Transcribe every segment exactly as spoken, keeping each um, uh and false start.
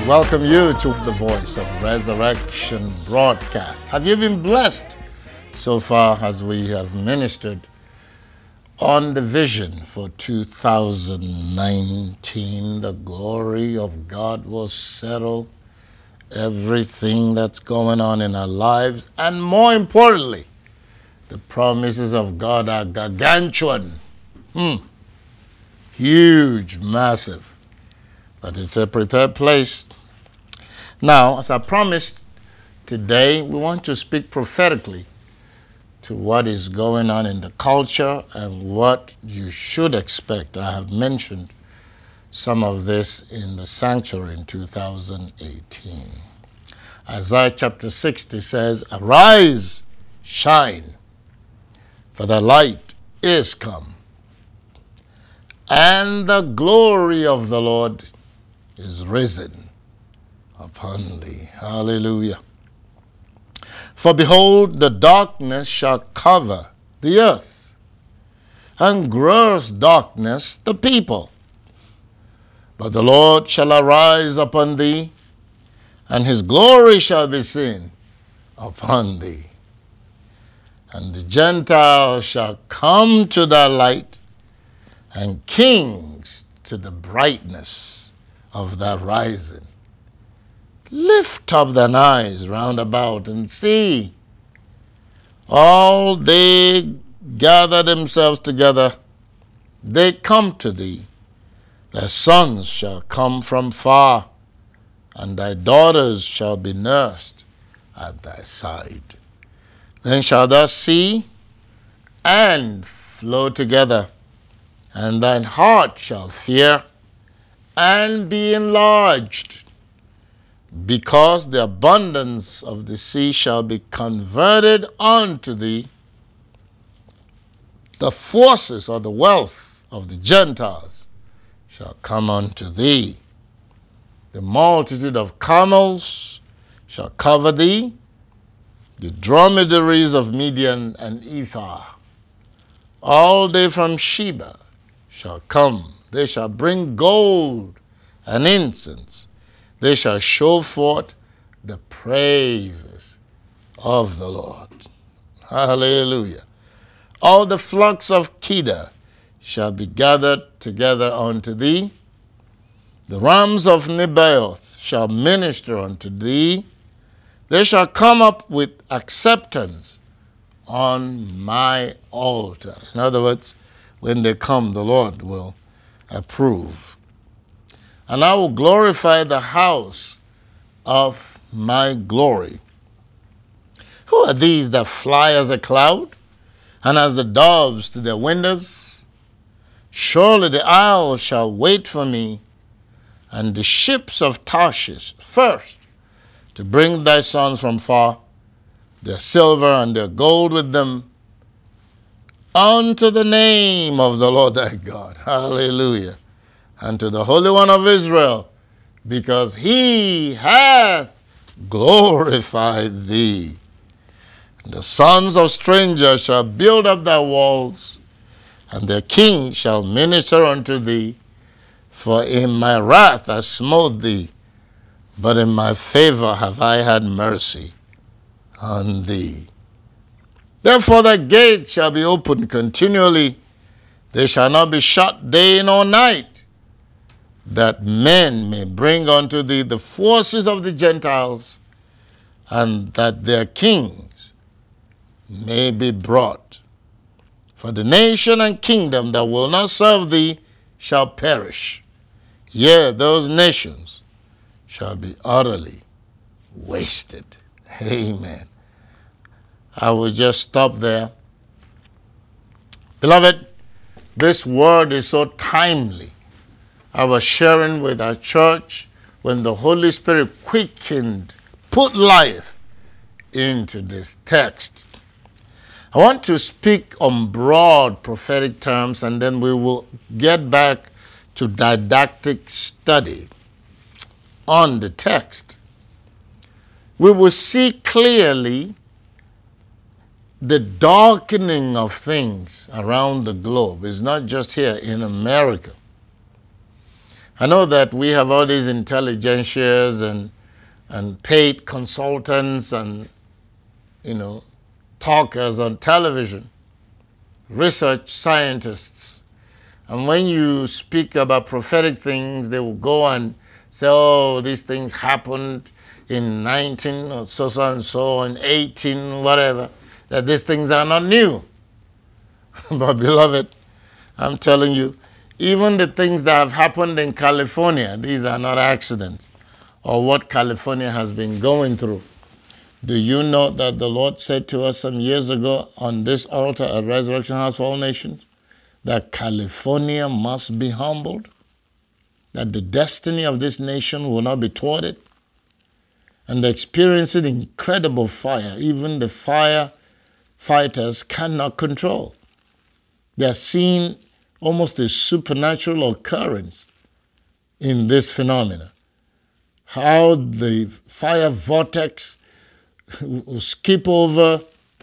welcome you to the Voice of Resurrection broadcast. Have you been blessed so far as we have ministered on the vision for two thousand nineteen? The glory of God will settle everything that's going on in our lives, and more importantly, the promises of God are gargantuan. Hmm. Huge, massive. But it's a prepared place. Now, as I promised, today we want to speak prophetically to what is going on in the culture and what you should expect. I have mentioned some of this in the sanctuary in two thousand eighteen. Isaiah chapter sixty says, "Arise, shine, for the light is come, and the glory of the Lord is risen upon thee." Hallelujah. "For behold, the darkness shall cover the earth, and gross darkness the people. But the Lord shall arise upon thee, and his glory shall be seen upon thee. And the Gentiles shall come to thy light, and kings to the brightness of thy rising. Lift up thine eyes round about and see. All they gather themselves together, they come to thee. Thy sons shall come from far, and thy daughters shall be nursed at thy side. Then shalt thou see and flow together, and thine heart shall fear and be enlarged, because the abundance of the sea shall be converted unto thee. The forces or the wealth of the Gentiles shall come unto thee. The multitude of camels shall cover thee, the dromedaries of Midian and Ephah. All they from Sheba shall come. They shall bring gold and incense. They shall show forth the praises of the Lord." Hallelujah. "All the flocks of Kedar shall be gathered together unto thee. The rams of Nebaioth shall minister unto thee. They shall come up with acceptance on my altar." In other words, when they come, the Lord will approve. "And I will glorify the house of my glory." Who are these that fly as a cloud, and as the doves to their windows? "Surely the isle shall wait for me, and the ships of Tarshish first, to bring thy sons from far, their silver and their gold with them, unto the name of the Lord thy God." Hallelujah. "And to the Holy One of Israel, because he hath glorified thee. And the sons of strangers shall build up thy walls, and their king shall minister unto thee. For in my wrath I smote thee, but in my favor have I had mercy on thee. Therefore thy gates shall be opened continually, they shall not be shut day nor night, that men may bring unto thee the forces of the Gentiles, and that their kings may be brought. For the nation and kingdom that will not serve thee shall perish. Yea, those nations shall be utterly wasted." Amen. I will just stop there. Beloved, this word is so timely. I was sharing with our church when the Holy Spirit quickened, put life into this text. I want to speak on broad prophetic terms, and then we will get back to didactic study on the text. We will see clearly the darkening of things around the globe. It's not just here in America. I know that we have all these intelligentsias and, and paid consultants and, you know, talkers on television, research scientists. And when you speak about prophetic things, they will go and say, oh, these things happened in nineteen or so, so and so, and eighteen, whatever, that these things are not new. But beloved, I'm telling you, even the things that have happened in California, these are not accidents, or what California has been going through. Do you know that the Lord said to us some years ago on this altar at Resurrection House for All Nations, that California must be humbled, that the destiny of this nation will not be thwarted, and they're experiencing incredible fire. Even the fire fighters cannot control. They're seeing almost a supernatural occurrence in this phenomena. How the fire vortex will skip over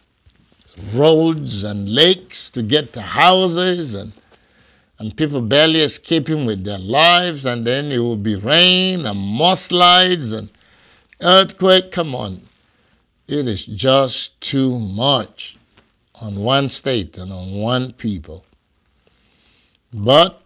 roads and lakes to get to houses, and, and people barely escaping with their lives, and then it will be rain and mudslides and earthquake. Come on. It is just too much on one state and on one people. But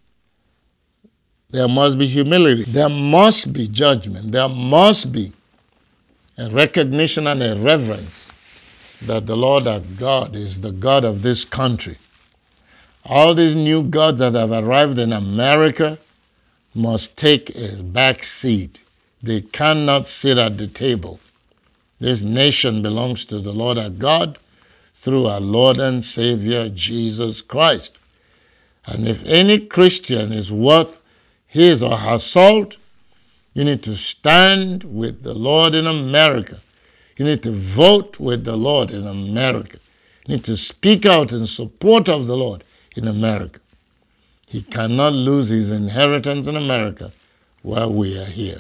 there must be humility. There must be judgment. There must be a recognition and a reverence that the Lord our God is the God of this country. All these new gods that have arrived in America must take a back seat. They cannot sit at the table. This nation belongs to the Lord our God through our Lord and Savior, Jesus Christ. And if any Christian is worth his or her salt, you need to stand with the Lord in America. You need to vote with the Lord in America. You need to speak out in support of the Lord in America. He cannot lose his inheritance in America while we are here.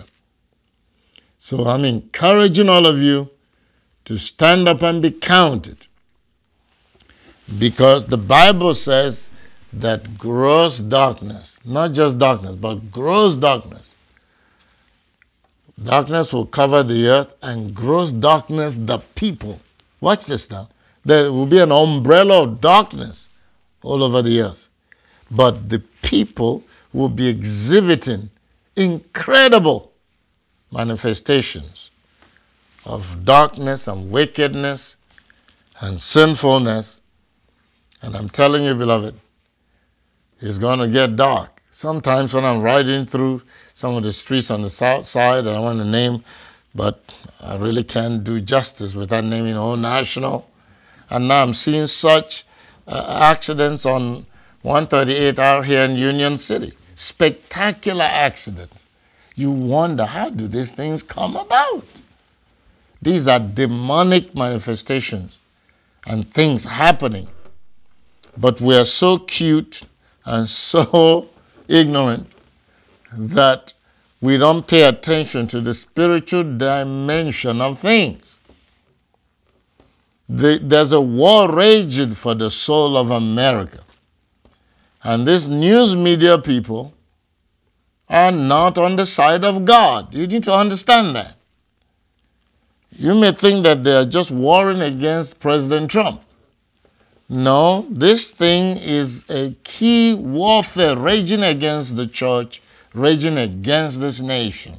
So I'm encouraging all of you to stand up and be counted, because the Bible says that gross darkness, not just darkness, but gross darkness, darkness will cover the earth, and gross darkness the people. Watch this now. There will be an umbrella of darkness all over the earth, but the people will be exhibiting incredible manifestations of darkness and wickedness and sinfulness. And I'm telling you, beloved, it's going to get dark. Sometimes when I'm riding through some of the streets on the south side, I want to name, but I really can't do justice without naming Old National. And now I'm seeing such uh, accidents on one thirty-eight out here in Union City. Spectacular accidents. You wonder, how do these things come about? These are demonic manifestations and things happening. But we are so cute and so ignorant that we don't pay attention to the spiritual dimension of things. The, there's a war raging for the soul of America. And these news media people are not on the side of God. You need to understand that. You may think that they are just warring against President Trump. No, this thing is a key warfare raging against the church, raging against this nation.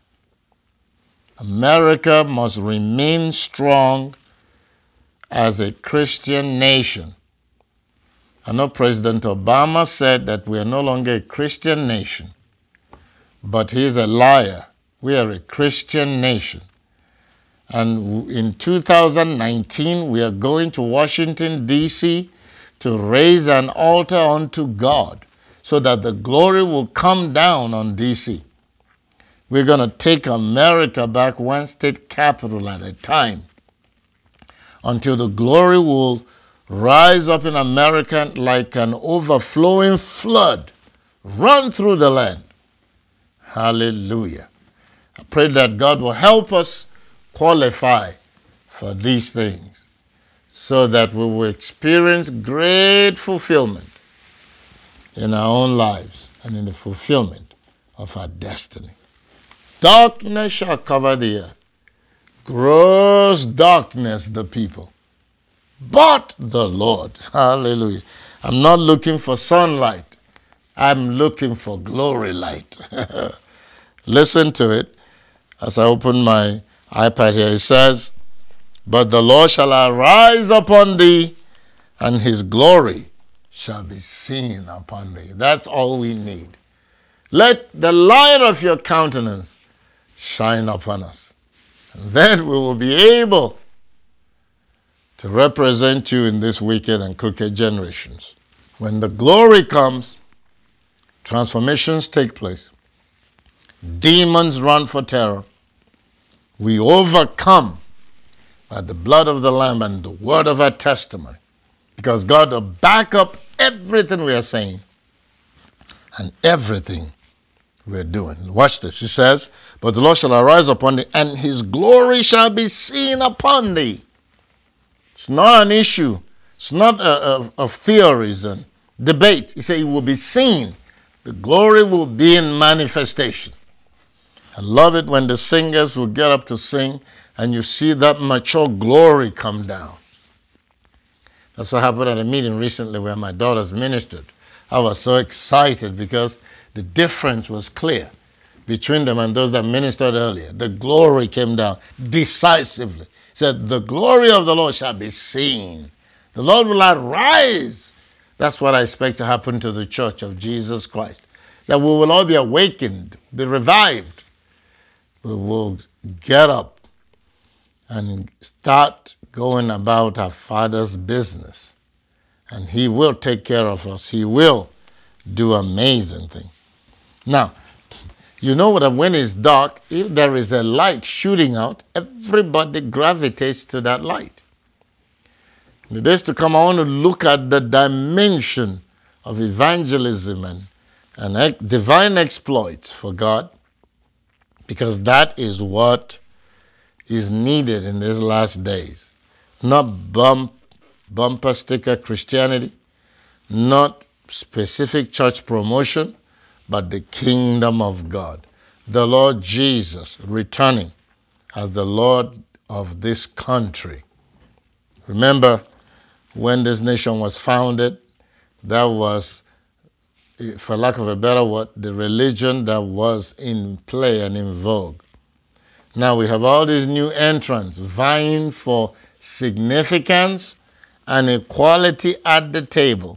America must remain strong as a Christian nation. I know President Obama said that we are no longer a Christian nation, but he's a liar. We are a Christian nation. And in two thousand nineteen, we are going to Washington, D C to raise an altar unto God so that the glory will come down on D C. We're going to take America back one state capital at a time until the glory will rise up in America like an overflowing flood, run through the land. Hallelujah. I pray that God will help us qualify for these things so that we will experience great fulfillment in our own lives and in the fulfillment of our destiny. Darkness shall cover the earth. Gross darkness the people. But the Lord, hallelujah. I'm not looking for sunlight. I'm looking for glory light. Listen to it as I open my iPad here. It says, but the Lord shall arise upon thee, and his glory shall be seen upon thee. That's all we need. Let the light of your countenance shine upon us. And then we will be able to represent you in this wicked and crooked generations. When the glory comes, transformations take place. Demons run for terror. We overcome by the blood of the Lamb and the word of our testimony. Because God will back up everything we are saying and everything we're doing. Watch this. He says, but the Lord shall arise upon thee, and his glory shall be seen upon thee. It's not an issue. It's not a, a, of theories and debates. He said it will be seen. The glory will be in manifestation. I love it when the singers will get up to sing and you see that mature glory come down. That's what happened at a meeting recently where my daughters ministered. I was so excited because the difference was clear between them and those that ministered earlier. The glory came down decisively. He said, the glory of the Lord shall be seen. The Lord will arise. That's what I expect to happen to the church of Jesus Christ. That we will all be awakened, be revived. We will get up and start going about our Father's business. And he will take care of us. He will do amazing things. Now, you know what? When it's dark, if there is a light shooting out, everybody gravitates to that light. In the days to come, I want to look at the dimension of evangelism and, and divine exploits for God, because that is what is needed in these last days. Not bump, bumper sticker Christianity, not specific church promotion, but the kingdom of God. The Lord Jesus returning as the Lord of this country. Remember, when this nation was founded, that was, for lack of a better word, the religion that was in play and in vogue. Now we have all these new entrants vying for significance and equality at the table.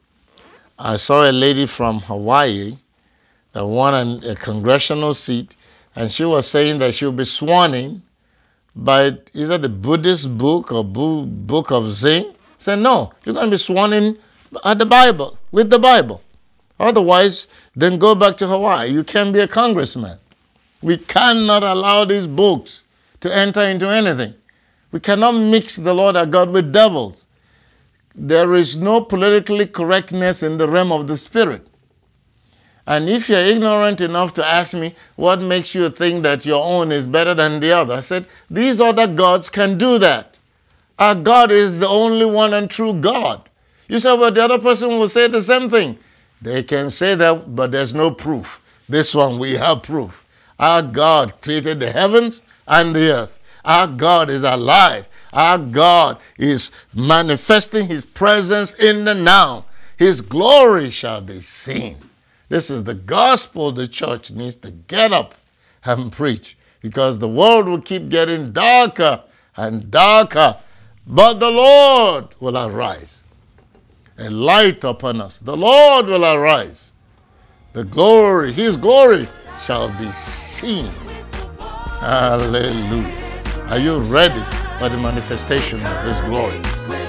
I saw a lady from Hawaii that won a congressional seat, and she was saying that she'll be sworn in by either the Buddhist book or book of Zen. Said, no, you're going to be sworn in at the Bible, with the Bible. Otherwise, then go back to Hawaii. You can't be a congressman. We cannot allow these books to enter into anything. We cannot mix the Lord our God with devils. There is no politically correctness in the realm of the spirit. And if you're ignorant enough to ask me what makes you think that your own is better than the other, I said, these other gods can do that. Our God is the only one and true God. You say, well, the other person will say the same thing. They can say that, but there's no proof. This one, we have proof. Our God created the heavens and the earth. Our God is alive. Our God is manifesting his presence in the now. His glory shall be seen. This is the gospel the church needs to get up and preach, because the world will keep getting darker and darker. But the Lord will arise. A light upon us. The Lord will arise. The glory, his glory shall be seen. Hallelujah. Are you ready for the manifestation of this glory?